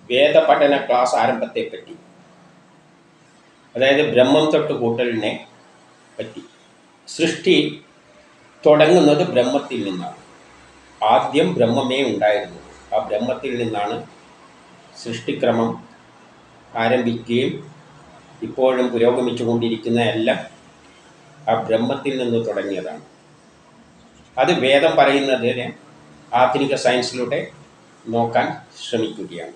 വേദപഠന class ആരംഭത്തെ പറ്റി, അതായത് ബ്രഹ്മം തൊട്ട് കൂട്ടലിനെ പറ്റി. സൃഷ്ടി തുടങ്ങുന്നത് ബ്രഹ്മത്തിൽ നിന്നാണ്. ആദ്യം ബ്രഹ്മമേ ഉണ്ടായിരുന്നു. ആ ബ്രഹ്മത്തിൽ നിന്നാണ് സൃഷ്ടിക്രമം ആരംഭിക്കുകയും ഇപ്പോഴും പുരോഗമിച്ചു കൊണ്ടിരിക്കുന്ന എല്ലാം ആ ബ്രഹ്മത്തിൽ നിന്ന് തുടങ്ങിയതാണ്. അത് വേദം പറയുന്നതിനെ ആധുനിക സയൻസിലൂടെ നോക്കാൻ ശ്രമിക്കുകയാണ്.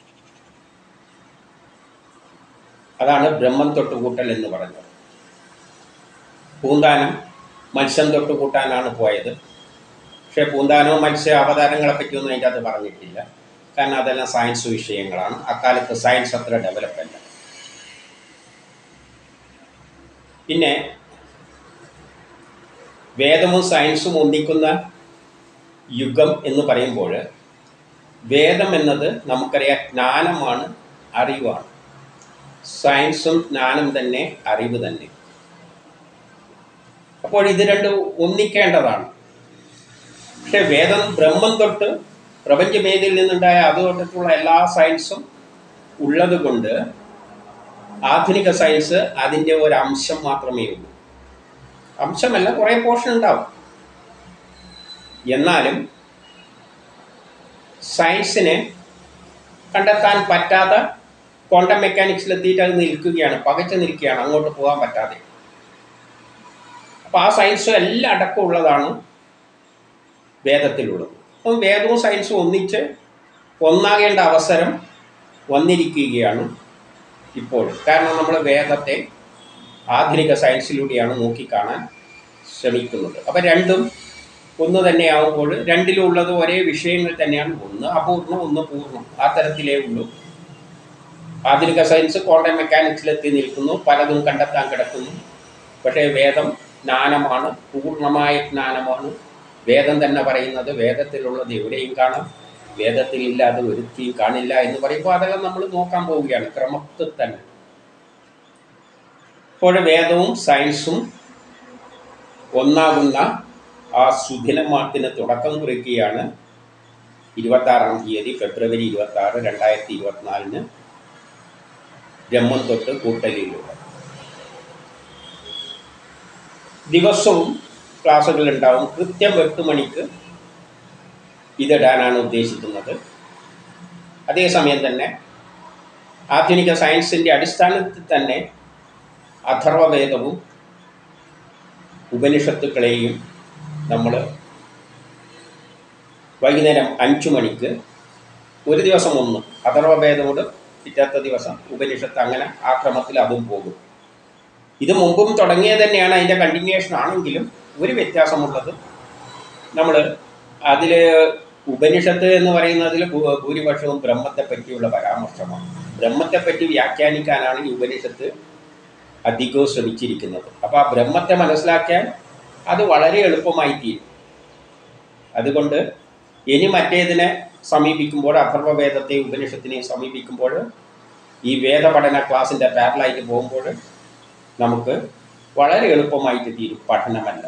അതാണ് ബ്രഹ്മം തൊട്ടുകൂട്ടൽ എന്ന് പറഞ്ഞത്. പൂന്താനം മത്സ്യം തൊട്ടുകൂട്ടാനാണ് പോയത്. പക്ഷേ പൂന്താനവും മത്സ്യ അവതാരങ്ങളെ പറ്റിയൊന്നും അതിൻ്റെ അത് പറഞ്ഞിട്ടില്ല. കാരണം അതെല്ലാം സയൻസ് വിഷയങ്ങളാണ്. അക്കാലത്ത് സയൻസ് അത്ര ഡെവലപ്പല്ല. പിന്നെ വേദവും സയൻസും ഒന്നിക്കുന്ന യുഗം എന്ന് പറയുമ്പോൾ വേദം എന്നത് നമുക്കറിയാം ജ്ഞാനമാണ്, അറിവാണ്. സയൻസും ജ്ഞാനം തന്നെ, അറിവ് തന്നെ. അപ്പോൾ ഇത് രണ്ടും ഒന്നിക്കേണ്ടതാണ്. പക്ഷെ വേദം ബ്രഹ്മം തൊട്ട് പ്രപഞ്ചമേതിൽ നിന്നുണ്ടായ അത് തൊട്ടിട്ടുള്ള എല്ലാ സയൻസും ഉള്ളത് കൊണ്ട് ആധുനിക സയൻസ് അതിൻ്റെ ഒരു അംശം മാത്രമേ ഉള്ളൂ. അംശമല്ല, കുറേ പോർഷൻ ഉണ്ടാവും. എന്നാലും സയൻസിന് കണ്ടെത്താൻ പറ്റാത്ത ക്വാണ്ടം മെക്കാനിക്സിലെത്തിയിട്ട് അത് നിൽക്കുകയാണ്, പകച്ചു നിൽക്കുകയാണ്, അങ്ങോട്ട് പോകാൻ പറ്റാതെ. അപ്പോൾ ആ സയൻസ് എല്ലാം അടക്കമുള്ളതാണ് വേദത്തിലുള്ളത്. അപ്പം വേദവും സയൻസും ഒന്നാകേണ്ട അവസരം വന്നിരിക്കുകയാണ് ഇപ്പോൾ. കാരണം നമ്മൾ വേദത്തെ ആധുനിക സയൻസിലൂടെയാണ് നോക്കിക്കാണാൻ ശ്രമിക്കുന്നത്. അപ്പം രണ്ടും ഒന്ന് തന്നെയാവുമ്പോൾ രണ്ടിലുള്ളത് ഒരേ വിഷയങ്ങൾ തന്നെയാണ്. ഒന്ന് അപൂർണം, ഒന്ന് പൂർണ്ണം. ആ തരത്തിലേ ഉള്ളൂ. ആധുനിക സയൻസ് ക്വാണ്ടം മെക്കാനിക്സിലെത്തി നിൽക്കുന്നു, പലതും കണ്ടെത്താൻ കിടക്കുന്നു. പക്ഷേ വേദം ജ്ഞാനമാണ്, പൂർണ്ണമായ ജ്ഞാനമാണ്. വേദം തന്നെ പറയുന്നത് വേദത്തിലുള്ളത് എവിടെയും കാണാം, വേദത്തിൽ ഇല്ലാതെ ഒരുത്തിയും കാണില്ല എന്ന് പറയുമ്പോൾ അതെല്ലാം നമ്മൾ നോക്കാൻ പോവുകയാണ് ക്രമത്തിൽ തന്നെ. അപ്പോൾ വേദവും സയൻസും ഒന്നാകുന്ന ആ സുദിനമാത്തിന് തുടക്കം കുറിക്കുകയാണ് 26-ാം തീയതി ഫെബ്രുവരി 26, 2024 ബ്രഹ്മം തൊട്ട് കൂട്ടലിലൂടെ. ദിവസവും ക്ലാസ്സുകൾ ഉണ്ടാവും. കൃത്യം 8 മണിക്ക് ഇതിടാനാണ് ഉദ്ദേശിക്കുന്നത്. അതേസമയം തന്നെ ആധുനിക സയൻസിൻ്റെ അടിസ്ഥാനത്തിൽ തന്നെ അഥർവവേദവും ഉപനിഷത്തുക്കളെയും നമ്മൾ വൈകുന്നേരം 5 മണിക്ക് ഒരു ദിവസം ഒന്ന് അഥർവവേദമോട്, പിറ്റത്തെ ദിവസം ഉപനിഷത്ത്, അങ്ങനെ ആ ക്രമത്തിൽ അതും പോകും. ഇത് മുമ്പും തുടങ്ങിയത് തന്നെയാണ്, അതിൻ്റെ കണ്ടിന്യൂവേഷൻ ആണെങ്കിലും ഒരു വ്യത്യാസമുള്ളത്, നമ്മൾ അതിൽ ഉപനിഷത്ത് എന്ന് പറയുന്നതിൽ ഭൂരിപക്ഷവും ബ്രഹ്മത്തെ പറ്റിയുള്ള പരാമർശമാണ്. ബ്രഹ്മത്തെപ്പറ്റി വ്യാഖ്യാനിക്കാനാണ് ഈ ഉപനിഷത്ത് അധികവും ശ്രമിച്ചിരിക്കുന്നത്. അപ്പോൾ ആ ബ്രഹ്മത്തെ മനസ്സിലാക്കാൻ അത് വളരെ എളുപ്പമായി തീരും. അതുകൊണ്ട് ഇനി മറ്റേതിനെ സമീപിക്കുമ്പോൾ, അഥർവവേദത്തെയും ഉപനിഷത്തിനെയും സമീപിക്കുമ്പോൾ, ഈ വേദപഠന ക്ലാസ്സിൻ്റെ പാരലായിട്ട് പോകുമ്പോൾ നമുക്ക് വളരെ എളുപ്പമായിട്ട് തീരും പഠനമല്ല.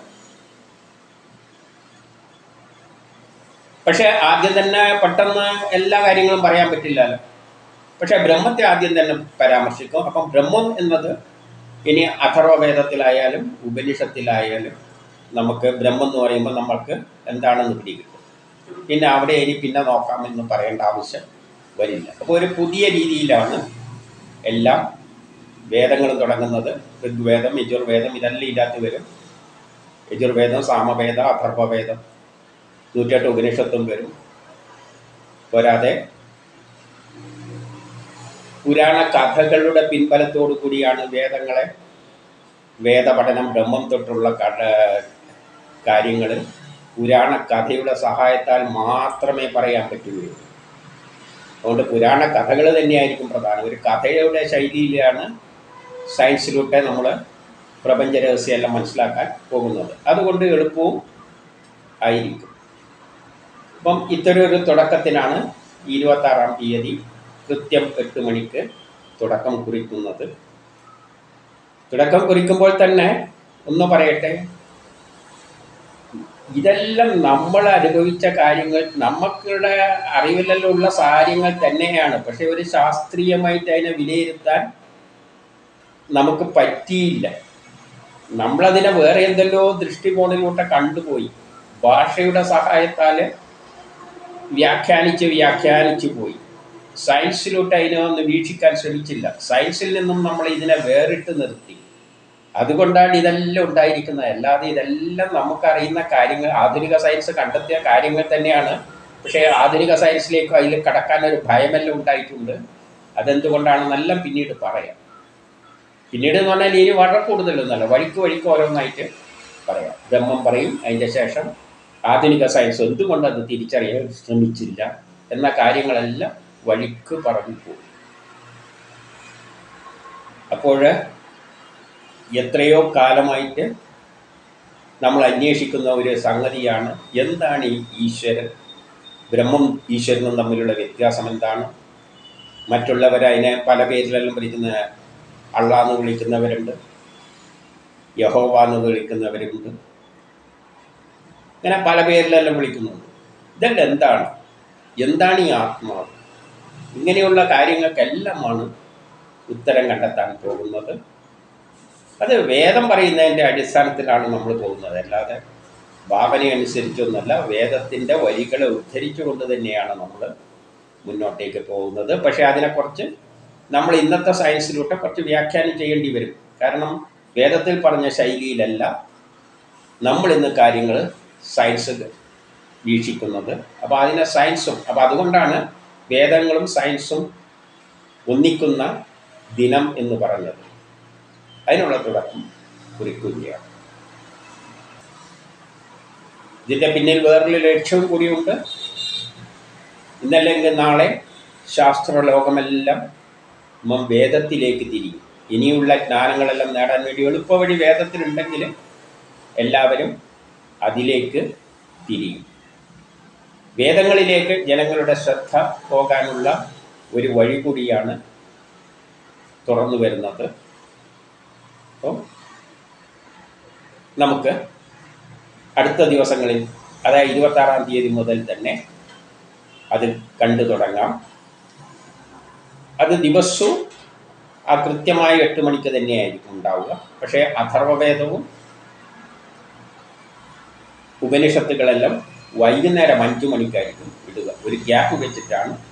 പക്ഷേ ആദ്യം തന്നെ പെട്ടെന്ന് എല്ലാ കാര്യങ്ങളും പറയാൻ പറ്റില്ലല്ലോ. പക്ഷേ ബ്രഹ്മത്തെ ആദ്യം തന്നെ പരാമർശിക്കും. അപ്പം ബ്രഹ്മം എന്നത് ഇനി അഥർവവേദത്തിലായാലും ഉപനിഷത്തിലായാലും നമുക്ക് ബ്രഹ്മം എന്ന് പറയുമ്പോൾ നമ്മൾക്ക് എന്താണെന്ന് പിടികിട്ടും. പിന്നെ അവിടെ ഇനി പിന്നെ നോക്കാമെന്ന് പറയേണ്ട ആവശ്യം വരില്ല. അപ്പോൾ ഒരു പുതിയ രീതിയിലാണ് എല്ലാം വേദങ്ങളും തുടങ്ങുന്നത്. ഋഗ്വേദം, യജുർവേദം ഇതെല്ലാം ഇതിനകത്ത് വരും. യജുർവേദം, സാമവേദം, അഥർവവേദം, 108 ഉപനിഷത്തും വരും. പോരാതെ പുരാണ കഥകളുടെ പിൻബലത്തോടു കൂടിയാണ് വേദപഠനം, ബ്രഹ്മം തൊട്ടുള്ള കാര്യങ്ങൾ പുരാണ കഥയുടെ സഹായത്താൽ മാത്രമേ പറയാൻ പറ്റുകയുള്ളൂ. അതുകൊണ്ട് പുരാണ കഥകൾ തന്നെയായിരിക്കും പ്രധാനം. ഒരു കഥയുടെ ശൈലിയിലാണ് സയൻസിലൂടെ നമ്മൾ പ്രപഞ്ച രഹസ്യമെല്ലാം മനസ്സിലാക്കാൻ പോകുന്നത്. അതുകൊണ്ട് എളുപ്പവും ആയിരിക്കും. അപ്പം ഇത്തരം ഒരു തുടക്കത്തിനാണ് 26-ാം തീയതി കൃത്യം 8 മണിക്ക് തുടക്കം കുറിക്കുന്നത്. തുടക്കം കുറിക്കുമ്പോൾ തന്നെ ഒന്ന് പറയട്ടെ, ഇതെല്ലാം നമ്മൾ അനുഭവിച്ച കാര്യങ്ങൾ, നമുക്കുള്ള അറിവിലുള്ള കാര്യങ്ങൾ തന്നെയാണ്. പക്ഷെ ഒരു ശാസ്ത്രീയമായിട്ട് അതിനെ വിലയിരുത്താൻ നമുക്ക് പറ്റിയില്ല. നമ്മളതിനെ വേറെ എന്തെല്ലോ ദൃഷ്ടികോണിലൂടെ കണ്ടുപോയി. ഭാഷയുടെ സഹായത്താൽ വ്യാഖ്യാനിച്ച് പോയി. സയൻസിലോട്ട് അതിനെ ഒന്ന് വീക്ഷിക്കാൻ ശ്രമിച്ചില്ല. സയൻസിൽ നിന്നും നമ്മൾ ഇതിനെ വേറിട്ട് നിർത്തി. അതുകൊണ്ടാണ് ഇതെല്ലാം ഉണ്ടായിരിക്കുന്നത്. അല്ലാതെ ഇതെല്ലാം നമുക്കറിയുന്ന കാര്യങ്ങൾ, ആധുനിക സയൻസ് കണ്ടെത്തിയ കാര്യങ്ങൾ തന്നെയാണ്. പക്ഷേ ആധുനിക സയൻസിലേക്ക് അതിൽ കടക്കാനൊരു ഭയമെല്ലാം ഉണ്ടായിട്ടുണ്ട്. അതെന്തുകൊണ്ടാണെന്നെല്ലാം പിന്നീട് പറയാം. പിന്നീട് എന്ന് പറഞ്ഞാൽ ഇനി വളരെ കൂടുതലൊന്നല്ല, വഴിക്ക് ഓരോന്നായിട്ട് പറയാം. ബ്രഹ്മം പറയും, അതിൻ്റെ ശേഷം ആധുനിക സയൻസ് എന്തുകൊണ്ടത് തിരിച്ചറിയാൻ ശ്രമിച്ചില്ല എന്ന കാര്യങ്ങളെല്ലാം വഴിക്ക് പറഞ്ഞു പോകും. അപ്പോൾ എത്രയോ കാലമായിട്ട് നമ്മൾ അന്വേഷിക്കുന്ന ഒരു സംഗതിയാണ്, എന്താണ് ഈ ഈശ്വരൻ, ബ്രഹ്മം ഈശ്വരനും തമ്മിലുള്ള വ്യത്യാസം എന്താണ്. മറ്റുള്ളവർ അതിനെ പല പേരിലെല്ലാം വിളിക്കുന്ന, അള്ളാന്ന് വിളിക്കുന്നവരുണ്ട്, യഹോവ എന്ന് വിളിക്കുന്നവരുണ്ട്, ഇങ്ങനെ പല പേരിലെല്ലാം വിളിക്കുന്നുണ്ട്. ഇതെല്ലാം എന്താണ് ഈ ആത്മാവ്? ഇങ്ങനെയുള്ള കാര്യങ്ങൾക്കെല്ലാമാണ് ഉത്തരം കണ്ടെത്താൻ പോകുന്നത്. അത് വേദം പറയുന്നതിൻ്റെ അടിസ്ഥാനത്തിലാണ് നമ്മൾ പോകുന്നത്, അല്ലാതെ ഭാവനയനുസരിച്ചൊന്നുമല്ല. വേദത്തിൻ്റെ വരികളെ ഉദ്ധരിച്ചുകൊണ്ട് തന്നെയാണ് നമ്മൾ മുന്നോട്ടേക്ക് പോകുന്നത്. പക്ഷേ അതിനെക്കുറിച്ച് നമ്മൾ ഇന്നത്തെ സയൻസിലൂടെ കുറച്ച് വ്യാഖ്യാനം ചെയ്യേണ്ടി വരും. കാരണം വേദത്തിൽ പറഞ്ഞ ശൈലിയിലല്ല നമ്മൾ ഇന്ന് കാര്യങ്ങൾ സയൻസ് വീക്ഷിക്കുന്നത്. അപ്പോൾ അതിനെ സയൻസും, അപ്പോൾ അതുകൊണ്ടാണ് വേദങ്ങളും സയൻസും ഒന്നിക്കുന്ന ദിനം എന്ന് പറഞ്ഞത്. അതിനുള്ള തുടക്കം കുറിക്കുകയാണ്. ഇതിൻ്റെ പിന്നിൽ വേറൊരു ലക്ഷ്യവും കൂടിയുണ്ട്. ഇന്നല്ലെങ്കിൽ നാളെ ശാസ്ത്രലോകമെല്ലാം വേദത്തിലേക്ക് തിരിയും. ഇനിയുള്ള ജ്ഞാനങ്ങളെല്ലാം നേടാൻ വേണ്ടി എളുപ്പവഴി വേദത്തിലുണ്ടെങ്കിൽ എല്ലാവരും അതിലേക്ക് തിരിയും. വേദങ്ങളിലേക്ക് ജനങ്ങളുടെ ശ്രദ്ധ പോകാനുള്ള ഒരു വഴി കൂടിയാണ് തുറന്നു വരുന്നത്. അപ്പോൾ നമുക്ക് അടുത്ത ദിവസങ്ങളിൽ, അതായത് 26-ാം തീയതി മുതൽ തന്നെ അത് കണ്ടു തുടങ്ങാം. അത് ദിവസവും ആ കൃത്യമായ 8 മണിക്ക് തന്നെയായിരിക്കും ഉണ്ടാവുക. പക്ഷേ അഥർവവേദവും ഉപനിഷത്തുകളെല്ലാം വൈകുന്നേരം 5 മണിക്കായിരിക്കും ഇടുക. ഒരു ഗ്യാപ്പ് വെച്ചിട്ടാണ്